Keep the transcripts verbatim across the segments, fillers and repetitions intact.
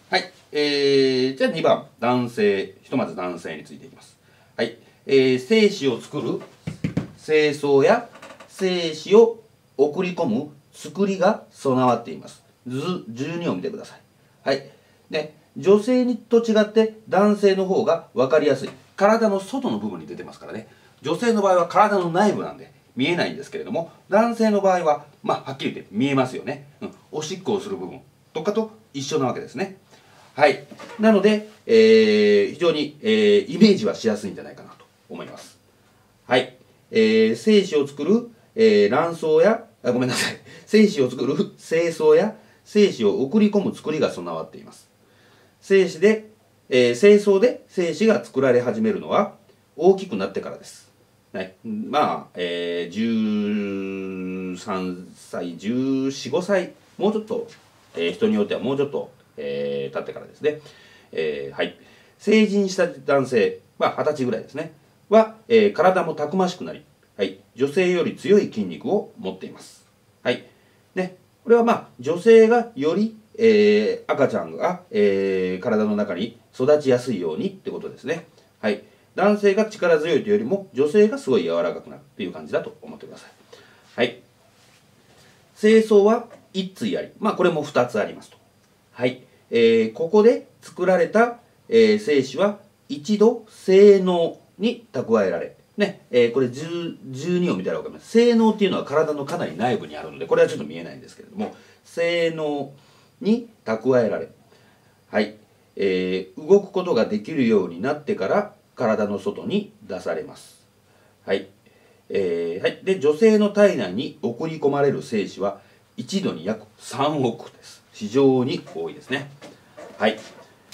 はい。えー、じゃあにばん、男性。ひとまず男性についていきます。はい。えー、精子を作る精巣や精子を送り込む作りが備わっています。図じゅうにを見てください。はい。で、女性にと違って男性の方が分かりやすい。体の外の部分に出てますからね。女性の場合は体の内部なんで見えないんですけれども、男性の場合は、まあ、はっきり言って見えますよね。うん。おしっこをする部分とかと一緒なわけですね。はい。なので、えー、非常に、えー、イメージはしやすいんじゃないかなと思います。はい。えー、精子を作る、えー、卵巣や、あ、ごめんなさい。精子を作る精巣や精子を送り込む作りが備わっています。精子で、えー、精巣で精子が作られ始めるのは大きくなってからです。はい。まあ、えー、じゅうさんさい、じゅうよん、ごさい、もうちょっと、えー、人によってはもうちょっと、えー、経ってからですね。えー、はい。成人した男性、まあ、はたちぐらいですね。は、えー、体もたくましくなり、はい。女性より強い筋肉を持っています。はい。ね。これはまあ、女性がより、えー、赤ちゃんが、えー、体の中に育ちやすいようにってことですね。はい。男性が力強いというよりも、女性がすごい柔らかくなるっていう感じだと思ってください。はい。精巣は一対あり。まあ、これも二つありますと。はい。えー、ここで作られた、えー、精子は一度精嚢に蓄えられ、ね、えー、これじゅう、じゅうにを見たら分かります。精嚢っていうのは体のかなり内部にあるので、これはちょっと見えないんですけれども、精嚢に蓄えられ、はい、えー、動くことができるようになってから体の外に出されます。はい。えー、はい。で、女性の体内に送り込まれる精子は一度に約さんおくです。非常に多いですね。はい。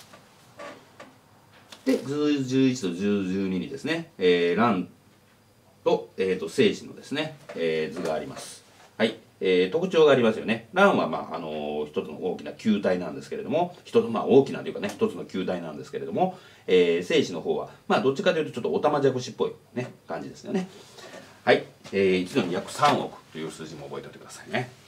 で、図じゅういちと図じゅうににですね、えー、卵と、えー、と精子のですね、えー、図があります。はい。えー、特徴がありますよね。卵は、まああのー、一つの大きな球体なんですけれども、一つ、まあ、大きなというかね、一つの球体なんですけれども、えー、精子の方は、まあ、どっちかというと、ちょっとオタマジャクシっぽい、ね、感じですよね。はい。えー、一度に約さんおくという数字も覚えておいてくださいね。